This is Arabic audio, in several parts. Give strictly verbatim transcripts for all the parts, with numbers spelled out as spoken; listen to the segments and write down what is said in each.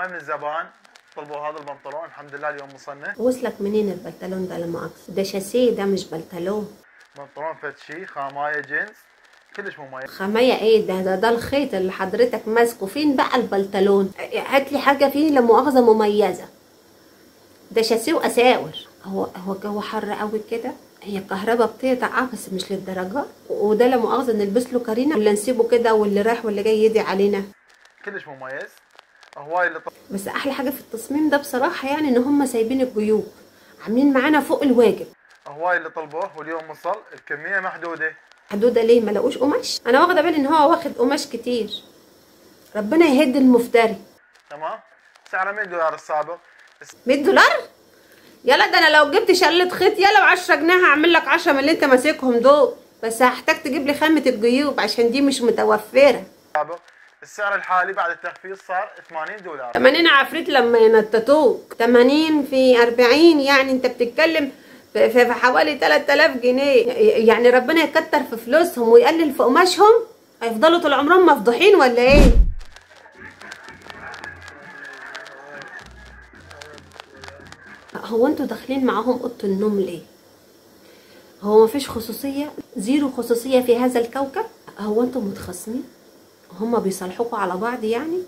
من الزبائن طلبوا هذا البنطلون، الحمد لله اليوم وصلنا. وصلك منين البنطلون ده؟ لا مؤاخذة ده شاسيه، ده مش بنطلون. بنطلون فتشي خامايه جينز كلش مميز. خامية ايه ده؟ ده ده الخيط اللي حضرتك ماسكه. فين بقى البنطلون؟ هات لي حاجه فيه لا مؤاخذة مميزه. ده شاسيه واساور. هو هو الجو حر قوي كده؟ هي الكهرباء بتقطع اه بس مش للدرجه. وده لا مؤاخذة نلبس له كارينا ولا نسيبه كده واللي رايح واللي جاي يدي علينا؟ كلش مميز. هواي اللي طلب. بس احلى حاجه في التصميم ده بصراحه يعني ان هم سايبين الجيوب، عاملين معانا فوق الواجب. هواي اللي طلبوه واليوم وصل، الكميه محدوده. محدوده ليه؟ ما لقوش قماش؟ انا واخده بالي ان هو واخد قماش كتير. ربنا يهد المفتري. تمام. سعره مية دولار السابق. مية دولار؟ يلا ده انا لو جبت شلة خيط يلا بعشرة جنيه هعمل لك عشرة من اللي انت ماسكهم دول، بس هحتاج تجيب لي خامة الجيوب عشان دي مش متوفرة. السعر الحالي بعد التخفيض صار ثمانين دولار. ثمانين عفريت لما ينططوك. ثمانين في أربعين يعني انت بتتكلم في, في حوالي تلات آلاف جنيه. يعني ربنا يكتر في فلوسهم ويقلل في قماشهم، هيفضلوا طول عمرهم مفضوحين ولا ايه؟ هو انتوا داخلين معاهم اوضه النوم ليه؟ هو مفيش خصوصيه؟ زيرو خصوصيه في هذا الكوكب؟ هو انتوا متخاصمين؟ هما بيصالحوكوا على بعض يعني؟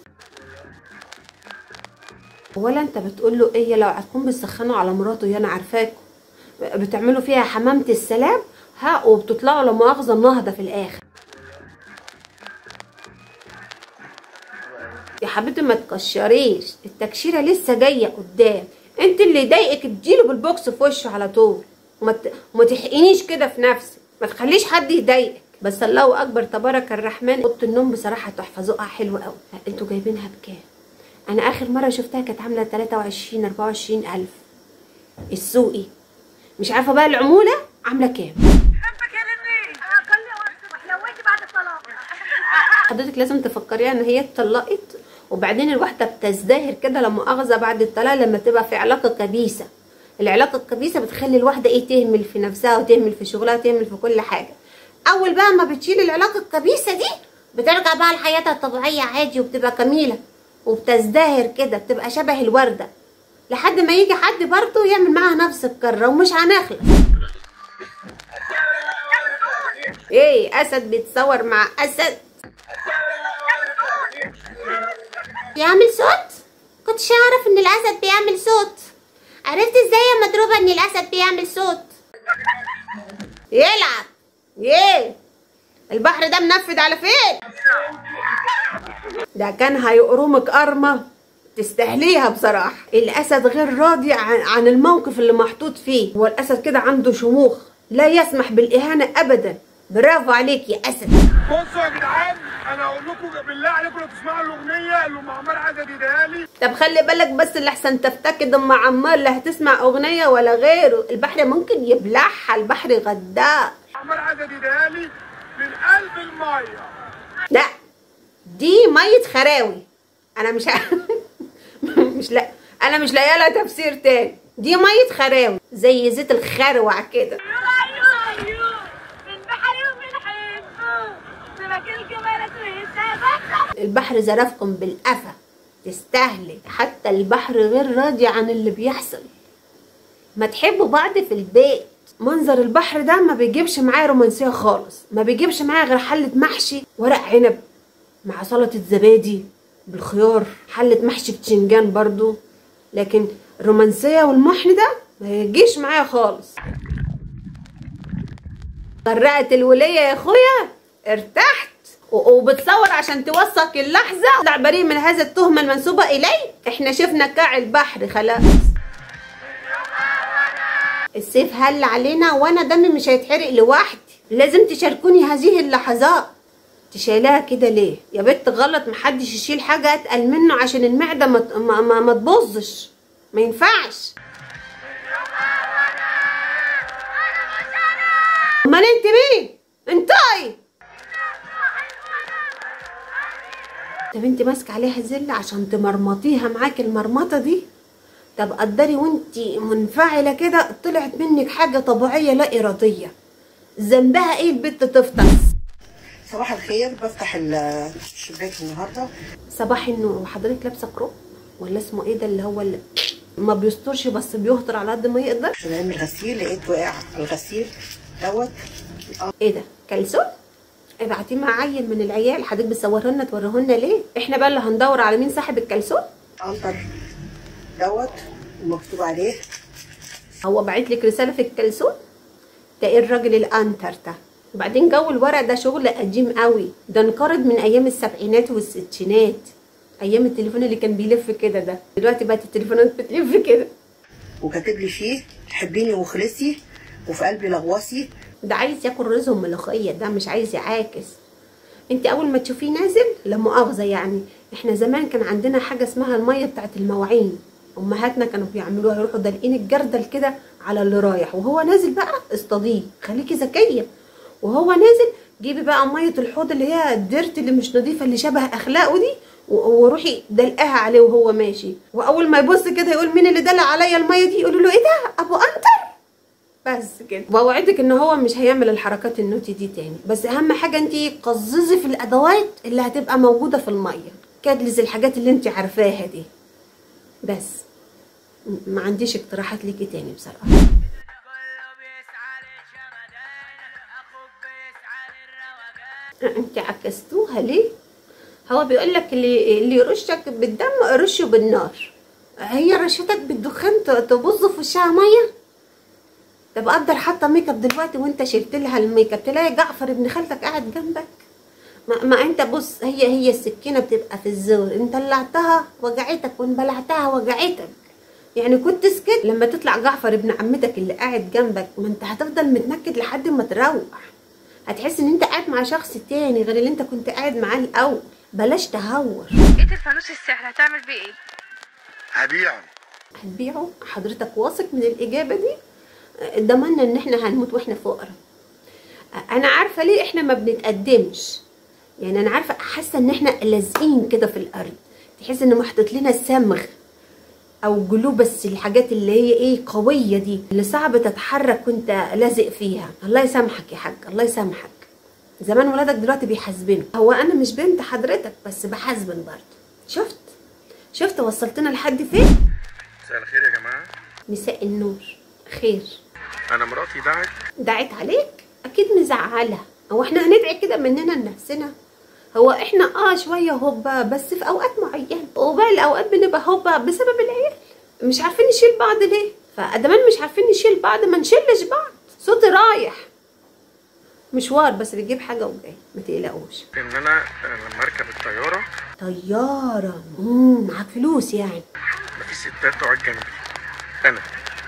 ولا انت بتقول له ايه لو هتكون بتسخنوا على مراته؟ يا انا عارفاكوا بتعملوا فيها حمامه السلام ها، وبتطلعوا لا مؤاخذه النهضه في الاخر. يا حبيبتي ما تكشريش، التكشيره لسه جايه قدام. انت اللي يضايقك اديله بالبوكس في وشه على طول، وما وما تحقنيش كده في نفسك، ما تخليش حد يضايقك. بس الله اكبر تبارك الرحمن، اوضه النوم بصراحه تحفه، ذوقها حلو قوي. انتوا جايبينها بكام؟ انا اخر مره شفتها كانت عامله تلاتة وعشرين اربعة وعشرين الف السوقي، مش عارفه بقى العموله عامله كام. حضرتك لازم تفكريها ان هي اتطلقت، وبعدين الواحده بتزدهر كده لما مؤاخذه بعد الطلاق لما تبقى في علاقه كبيسه. العلاقه الكبيسه بتخلي الواحده ايه، تهمل في نفسها وتهمل في شغلها وتهمل في كل حاجه. اول بقى ما بتشيل العلاقه الكبيسه دي بترجع بقى لحياتها الطبيعيه عادي، وبتبقى جميله وبتزدهر كده، بتبقى شبه الورده، لحد ما يجي حد برضه يعمل معاها نفس الكره ومش هنخلص. ايه اسد بيتصور مع اسد؟ بيعمل صوت؟ كنتش اعرف ان الاسد بيعمل صوت. عرفت ازاي يا مضروبه ان الاسد بيعمل صوت؟ يلعب ايه؟ البحر ده منفذ على فين؟ ده كان هيقرمك قرمه تستهليها بصراحه. الاسد غير راضي عن, عن الموقف اللي محطوط فيه. هو الاسد كده عنده شموخ لا يسمح بالاهانه ابدا. برافو عليك يا اسد. بصوا يا جدعان، انا اقول لكم بالله عليكم لو تسمعوا الاغنيه اللي ام عمار عايزه تديها لي. طب خلي بالك بس اللي احسن تفتكد ام عمار لا هتسمع اغنيه ولا غيره. البحر ممكن يبلعها، البحر غداء. عمار عايزه تديها لي من قلب الميه. لا دي ميه خراوي. انا مش مش لا انا مش لاقيه لها تفسير تاني. دي ميه خراوي زي زيت الخروع كده. البحر زرفكم بالقفا، تستهلك. حتى البحر غير راضي عن اللي بيحصل. ما تحبوا بعض في البيت. منظر البحر ده ما بيجيبش معايا رومانسيه خالص، ما بيجيبش معايا غير حله محشي ورق عنب مع سلطه زبادي بالخيار، حله محشي بتنجان برضو، لكن الرومانسيه والمحن ده ما يجيش معايا خالص. غرقت الوليه يا اخويا، ارتحت وبتصور عشان توثق اللحظه. طلع بريء من هذا التهمه المنسوبه اليه. احنا شفنا كاع البحر خلاص. السيف هل علينا وانا دمي مش هيتحرق لوحدي. لازم تشاركوني هذه اللحظات. تشيلها كده ليه يا بنت؟ غلط، محدش يشيل حاجه اتقل منه عشان المعده ما ما, ما, ما تبوظش. ما ينفعش. امال انت مين؟ انتي طب انت ماسكه عليها زله عشان تمرمطيها معاكي المرمطه دي؟ طب قدري وانت منفعله كده طلعت منك حاجه طبيعيه لا اراديه. ذنبها ايه البت تفطس؟ صباح الخير، بفتح الشباك النهارده. صباح النور. وحضرتك لابسه كروب؟ ولا اسمه ايه ده اللي هو اللي ما بيسترش بس بيهطر على قد ما يقدر. عشان اعمل غسيل لقيت وقع الغسيل دوت. ايه ده كلسون؟ ابعتيه مع عيل من العيال. حضرتك بتصوره لنا توريه لنا ليه؟ احنا بقى اللي هندور على مين صاحب الكلسون. عنتر دوت ومكتوب عليه. هو باعت لك رساله في الكلسون؟ ده ايه الراجل الانتر ده؟ وبعدين جو الورق ده شغل قديم قوي، ده انقرض من ايام السبعينات والستينات، ايام التليفون اللي كان بيلف كده ده. دلوقتي بقت التليفونات بتلف كده. وكاتب لي فيه حبيني وخلصي وفي قلبي لغوصي. ده عايز ياكل رز وملوخيه، ده مش عايز يعاكس. انت اول ما تشوفيه نازل لا مؤاخذه يعني، احنا زمان كان عندنا حاجه اسمها الميه بتاعت المواعين، امهاتنا كانوا بيعملوها، يروحوا دلقين الجردل كده على اللي رايح، وهو نازل بقى اصطاديه. خليكي ذكيه، وهو نازل جيبي بقى ميه الحوض اللي هي الديرت اللي مش نظيفه اللي شبه اخلاقه دي، وروحي دلقاها عليه وهو ماشي، واول ما يبص كده يقول مين اللي دلق عليا الميه دي؟ يقولوا له ايه ده؟ ابو انتر. بس كده. بوعدك ان هو مش هيعمل الحركات النوتي دي تاني، بس اهم حاجه انت قززي في الادوات اللي هتبقى موجوده في الميه، كادلز الحاجات اللي انت عارفاها دي. بس ما عنديش اقتراحات ليكي تاني بصراحه. انت عكستوها ليه؟ هو بيقول لك اللي اللي يرشك بالدم رشه بالنار. هي رشتك بالدخان تبص في وشها ميه؟ طب قدر حاطه ميك اب دلوقتي وانت شلت لها الميك اب، تلاقي جعفر ابن خالتك قاعد جنبك. ما, ما انت بص، هي هي السكينه بتبقى في الزور، ان طلعتها وجعتك وان بلعتها وجعتك. يعني كنت سكت لما تطلع جعفر ابن عمتك اللي قاعد جنبك، ما انت هتفضل متنكد لحد ما تروح. هتحس ان انت قاعد مع شخص تاني غير اللي انت كنت قاعد معاه الاول. بلاش تهور. ايه الفانوس السحر هتعمل بيه ايه؟ هبيعه. هتبيعه؟ حضرتك واثق من الاجابه دي؟ ضمننا ان احنا هنموت واحنا فقراء. انا عارفه ليه احنا ما بنتقدمش، يعني انا عارفه، حاسه ان احنا لازقين كده في الارض، تحس ان محطوط لنا سمغ او جلو، بس الحاجات اللي هي ايه قويه دي اللي صعب تتحرك وانت لازق فيها. الله يسامحك يا حاج، الله يسامحك. زمان ولادك دلوقتي بيحاسبنوا. هو انا مش بنت حضرتك بس بحاسبن برضه. شفت شفت وصلتنا لحد فين؟ مساء الخير يا جماعه. مساء النور. خير. انا مراتي دعت دعت عليك؟ اكيد مزعلها. هو احنا هندعي كده مننا لنفسنا؟ هو احنا اه شويه هوبا بس في اوقات معينه، وباقي الاوقات بنبقى هوبا بسبب العيال. مش عارفين نشيل بعض ليه؟ فادمان مش عارفين نشيل بعض، ما نشيلش بعض. صوتي رايح مشوار بس بتجيب حاجه وجاي، ما تقلقوش. ان انا لما اركب الطياره. طياره؟ امم معاك فلوس يعني؟ مفيش ستات تقعد جنبي انا.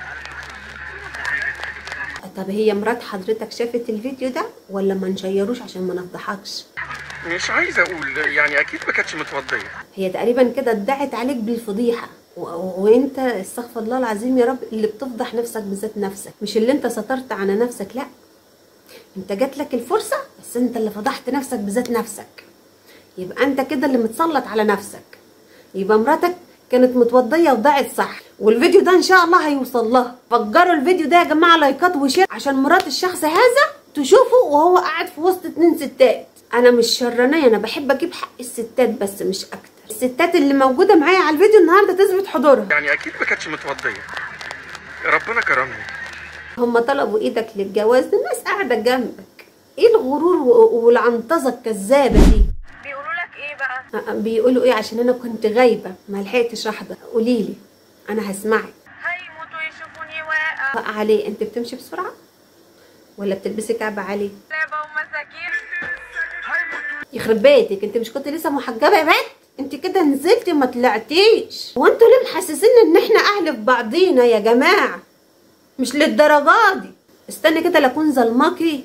طب هي مرات حضرتك شافت الفيديو ده ولا ما نشيروش عشان ما نفضحكش؟ مش عايزه اقول يعني، اكيد ما كانتش متوضيه. هي تقريبا كده ادعت عليك بالفضيحه، و... وانت استغفر الله العظيم يا رب اللي بتفضح نفسك بذات نفسك، مش اللي انت سترت على نفسك. لا، انت جات لك الفرصه بس انت اللي فضحت نفسك بذات نفسك. يبقى انت كده اللي متسلط على نفسك. يبقى مراتك كانت متوضيه وضاعت صح، والفيديو ده ان شاء الله هيوصل لها. فجروا الفيديو ده يا جماعه لايكات وشير عشان مرات الشخص هذا تشوفه وهو قاعد في وسط اتنين ستات. انا مش شرانيه، انا بحب اجيب حق الستات بس مش اكتر. الستات اللي موجوده معايا على الفيديو النهارده تثبت حضورها. يعني اكيد ما كانتش متوضيه، ربنا كرمني. هم طلبوا ايدك للجواز، الناس قاعده جنبك. ايه الغرور والعنطزه الكذابه دي؟ بيقولوا لك ايه بقى؟ بيقولوا ايه؟ عشان انا كنت غايبه ما لحقتش احضر. قولي لي انا هسمعك. هيموتوا يشوفوني واقع. بقى عليه انت بتمشي بسرعه ولا بتلبسي كعب عليه؟ لعبه ومساكين. يخرب بيتك، انت مش كنت لسه محجبه يا بنت؟ انت كده نزلتي ما طلعتيش. هو انتوا ليه محسسيننا ان احنا اهل في بعضينا يا جماعه؟ مش للدرجه دي. استني كده لاكون ظلماكي.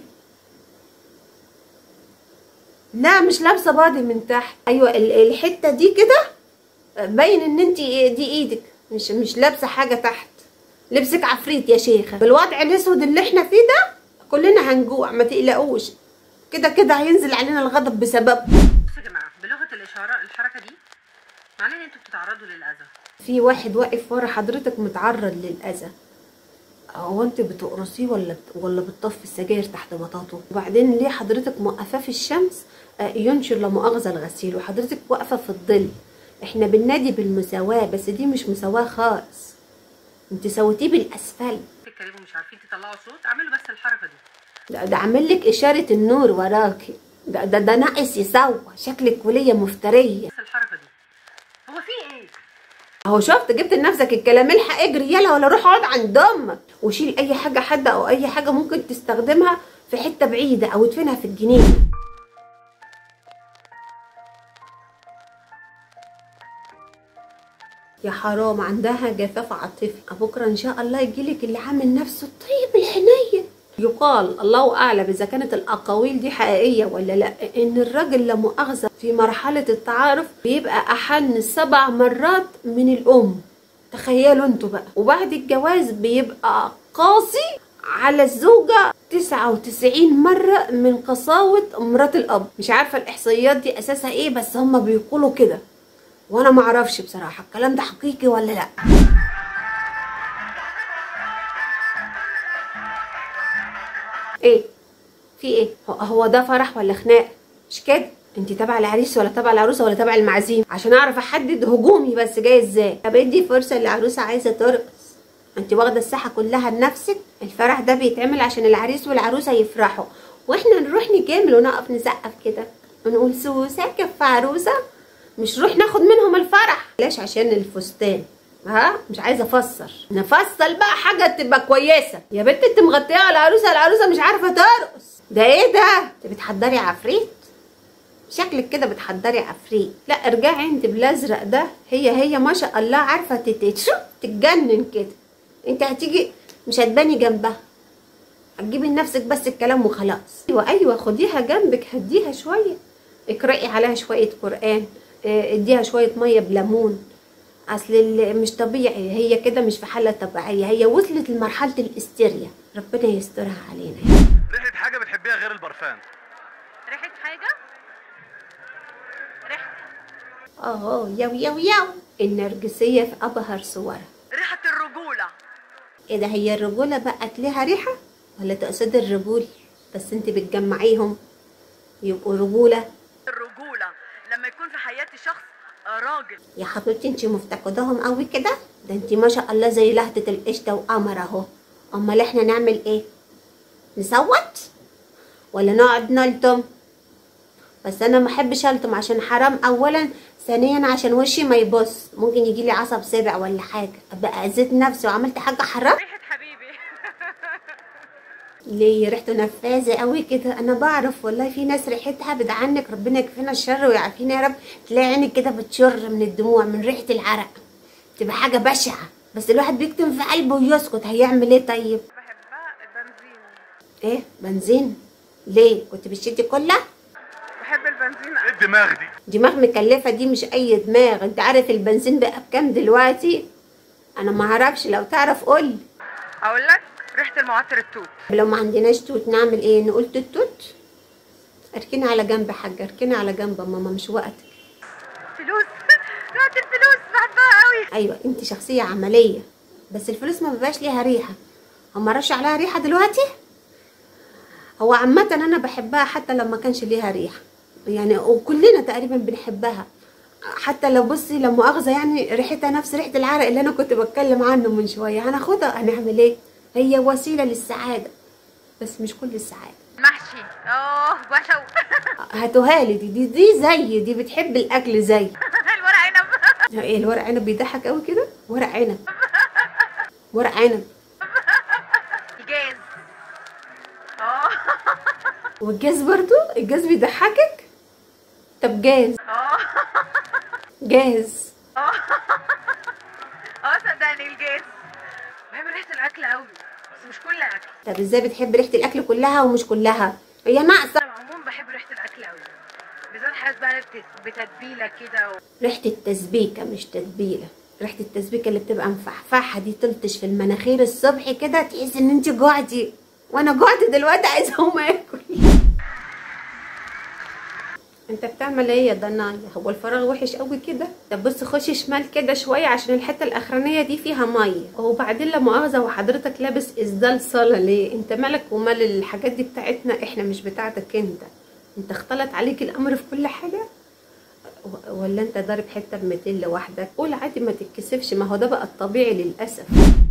لا مش لابسه بادي من تحت. ايوه الحته دي كده باين ان انت دي ايدك، مش مش لابسه حاجه تحت. لبسك عفريت يا شيخه. بالوضع الاسود اللي احنا فيه ده كلنا هنجوع، ما تقلقوش. كده كده هينزل علينا الغضب بسببه. بصوا يا جماعه، بلغه الاشاره الحركه دي معناها ان انتوا بتتعرضوا للاذى. في واحد واقف ورا حضرتك متعرض للاذى. هو انت بتقرصيه ولا ولا بتطفي السجاير تحت بطاطه؟ وبعدين ليه حضرتك موقفاه في الشمس ينشر لا مؤاخذه الغسيل وحضرتك واقفه في الظل؟ احنا بننادي بالمساواة، بس دي مش مساواة خالص، انت سويتيه بالاسفل. تتكلموا مش عارفين تطلعوا صوت، اعملوا بس الحركه دي. ده, ده عامل لك اشارة النور وراكي، ده ده, ده ناقص يسوى، شكلك ولية مفترية. بس الحركه دي هو في ايه؟ اهو شفت، جبت لنفسك الكلام. الحق اجري يلا، ولا روح اقعد عند امك، وشيل اي حاجة حادة او اي حاجة ممكن تستخدمها في حتة بعيدة او ادفنها في الجنينة. يا حرام، عندها جفاف عاطفي. بكره ان شاء الله يجيلك اللي عامل نفسه الطيب الحنين. يقال الله اعلم اذا كانت الاقاويل دي حقيقيه ولا لا، ان الراجل لا مؤاخذه في مرحله التعارف بيبقى احن سبع مرات من الام. تخيلوا انتوا بقى. وبعد الجواز بيبقى قاسي على الزوجه تسعة وتسعين مره من قساوه مرات الاب. مش عارفه الاحصائيات دي اساسها ايه، بس هما بيقولوا كده، وانا ما اعرفش بصراحه الكلام ده حقيقي ولا لا. ايه في ايه؟ هو ده فرح ولا خناق؟ مش كده. انت تبع العريس ولا تبع العروسه ولا تبع المعازيم، عشان اعرف احدد هجومي بس جاي ازاي. طب ادي فرصه للعروسه عايزه ترقص، انت واخده الساحه كلها لنفسك. الفرح ده بيتعمل عشان العريس والعروسه يفرحوا، واحنا نروح نجامل ونقف نسقف كده ونقول سوسه كف عروسه، مش نروح ناخد منهم الفرح. ليش؟ عشان الفستان. ها مش عايزه افسر، نفصل بقى حاجه تبقى كويسه. يا بنت انت مغطيه على العروسه، العروسه مش عارفه ترقص. ده ايه ده؟ انت بتحضري عفريت؟ شكلك كده بتحضري عفريت. لا ارجعي انت بالازرق ده، هي هي ما شاء الله عارفه تتشو تتجنن كده. انت هتيجي مش هتباني جنبها، هتجيبي لنفسك بس الكلام وخلاص. ايوه ايوه خديها جنبك، هديها شويه، اقرأي عليها شويه قرآن، اديها شويه ميه بليمون. اصل مش طبيعي، هي كده مش في حاله طبيعيه، هي وصلت لمرحله الاستيريا. ربنا يسترها علينا. ريحه حاجه بتحبيها غير البرفان؟ ريحة حاجة؟ ريحة اه يو يو يو النرجسيه في ابهر صورها. ريحة الرجولة. ايه ده؟ هي الرجوله بقت لها ريحه ولا تقصد الرجول بس انت بتجمعيهم يبقوا رجوله؟ الرجولة لما يكون في حياتي شخص راجل. يا حبيبتي انت مفتقداهم قوي كده؟ ده انت ما شاء الله زي لهده القشطه وقمر اهو. امال احنا نعمل ايه؟ نصوت ولا نقعد نلطم؟ بس انا ما احبش الطم عشان حرام اولا، ثانيا عشان وشي ما يبص، ممكن يجي لي عصب سابع ولا حاجه، ابقى اذيت نفسي وعملت حاجه حرام. ريحة حبيبي. ليه ريحته نفاذه قوي كده؟ انا بعرف والله في ناس ريحتها بدعنك، ربنا يكفينا الشر ويعافينا يا رب. تلاقي عينك كده بتشر من الدموع من ريحه العرق، تبقى حاجه بشعه، بس الواحد بيكتم في قلبه ويسكت. هيعمل ايه طيب؟ بحبها البنزين. ايه بنزين؟ ليه كنت بتشدي كلها؟ بحب البنزين. ايه الدماغ دي؟ دماغ مكلفه دي، مش اي دماغ. انت عارف البنزين بقى بكام دلوقتي؟ انا ما اعرفش، لو تعرف قولي. اقول لك ريحة المعطر التوت. لو ما عندناش توت نعمل ايه؟ نقول توت توت؟ اركني على جنب يا حاجه، اركني على جنب ماما، مش وقتك. فلوس. ريحة الفلوس بحبها قوي. ايوه انت شخصيه عمليه، بس الفلوس ما بيبقاش ليها ريحه. هم رش عليها ريحه دلوقتي؟ هو عامه انا بحبها حتى لو ما كانش ليها ريحه يعني، وكلنا تقريبا بنحبها. حتى لو بصي لا مؤاخذه يعني ريحتها نفس ريحه العرق اللي انا كنت بتكلم عنه من شويه، هناخدها هنعمل ايه؟ هي وسيله للسعاده بس مش كل السعاده. محشي. اه وحشة. هاتوها لي دي دي دي زي دي بتحب الاكل زي الورق عنب. ايه الورق عنب بيضحك قوي كده؟ ورق عنب ورق عنب. الجاز. اه. والجاز برضو؟ الجاز بيضحكك؟ طب جاز. اه. جاز. اه. اه صدقني الجاز. بحب ريحة الاكل قوي بس مش كل اكل. طب ازاي بتحب ريحه الاكل كلها ومش كلها؟ هي ناقصه. انا عموما بحب ريحة الاكل قوي، بالذات حاسس بقى بتتبيلة كده و... ريحه التسبيكه مش تتبيله، ريحه التسبيكه اللي بتبقى مفحفحه دي تلطش في المناخير الصبح كده، تحس ان انت جوعتي، وانا جوعت دلوقتي عايزه اقوم اكل. انت بتعمل ايه يا ضنايا؟ هو الفراغ وحش قوي كده؟ طب بص خشي شمال كده شويه عشان الحته الاخرانيه دي فيها ميه. وبعدين لا مؤاخذه وحضرتك لابس اسدال صاله ليه؟ انت مالك ومال الحاجات دي؟ بتاعتنا احنا مش بتاعتك انت. انت اختلط عليك الامر في كل حاجه. ولا انت ضارب حته ب ميتين لوحدك؟ قول عادي ما تتكسفش، ما هو ده بقى الطبيعي للاسف.